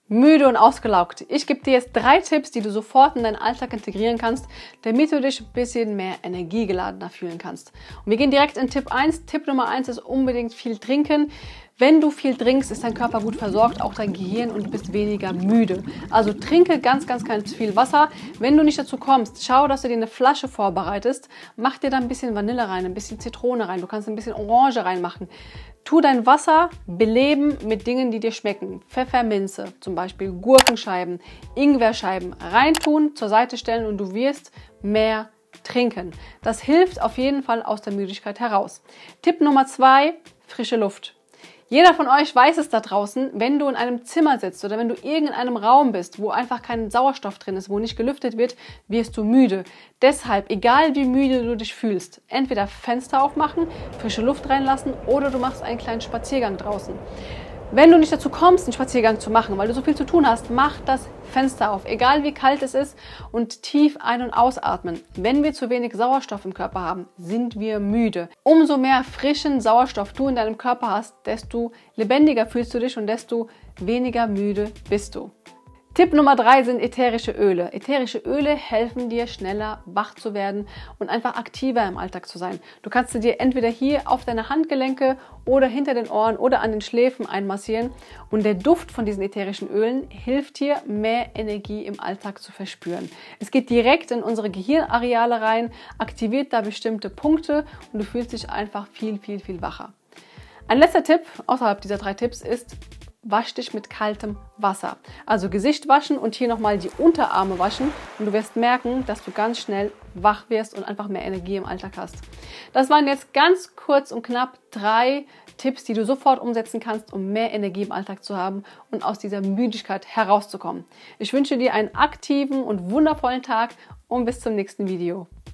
Müde und ausgelaugt. Ich gebe dir jetzt 3 Tipps, die du sofort in deinen Alltag integrieren kannst, damit du dich ein bisschen mehr energiegeladener fühlen kannst. Und wir gehen direkt in Tipp 1. Tipp Nummer 1 ist unbedingt viel trinken. Wenn du viel trinkst, ist dein Körper gut versorgt, auch dein Gehirn, und du bist weniger müde. Also trinke ganz viel Wasser. Wenn du nicht dazu kommst, schau, dass du dir eine Flasche vorbereitest. Mach dir da ein bisschen Vanille rein, ein bisschen Zitrone rein. Du kannst ein bisschen Orange reinmachen. Tu dein Wasser beleben mit Dingen, die dir schmecken. Pfefferminze, zum Beispiel Gurkenscheiben, Ingwerscheiben reintun, zur Seite stellen und du wirst mehr trinken. Das hilft auf jeden Fall aus der Müdigkeit heraus. Tipp Nummer 2, frische Luft. Jeder von euch weiß es da draußen, wenn du in einem Zimmer sitzt oder wenn du in einem Raum bist, wo einfach kein Sauerstoff drin ist, wo nicht gelüftet wird, wirst du müde. Deshalb, egal wie müde du dich fühlst, entweder Fenster aufmachen, frische Luft reinlassen oder du machst einen kleinen Spaziergang draußen. Wenn du nicht dazu kommst, einen Spaziergang zu machen, weil du so viel zu tun hast, mach das Fenster auf, egal wie kalt es ist, und tief ein- und ausatmen. Wenn wir zu wenig Sauerstoff im Körper haben, sind wir müde. Umso mehr frischen Sauerstoff du in deinem Körper hast, desto lebendiger fühlst du dich und desto weniger müde bist du. Tipp Nummer 3 sind ätherische Öle. Ätherische Öle helfen dir, schneller wach zu werden und einfach aktiver im Alltag zu sein. Du kannst sie dir entweder hier auf deine Handgelenke oder hinter den Ohren oder an den Schläfen einmassieren. Und der Duft von diesen ätherischen Ölen hilft dir, mehr Energie im Alltag zu verspüren. Es geht direkt in unsere Gehirnareale rein, aktiviert da bestimmte Punkte und du fühlst dich einfach viel wacher. Ein letzter Tipp außerhalb dieser 3 Tipps ist: wasch dich mit kaltem Wasser. Also Gesicht waschen und hier nochmal die Unterarme waschen und du wirst merken, dass du ganz schnell wach wirst und einfach mehr Energie im Alltag hast. Das waren jetzt ganz kurz und knapp 3 Tipps, die du sofort umsetzen kannst, um mehr Energie im Alltag zu haben und aus dieser Müdigkeit herauszukommen. Ich wünsche dir einen aktiven und wundervollen Tag und bis zum nächsten Video.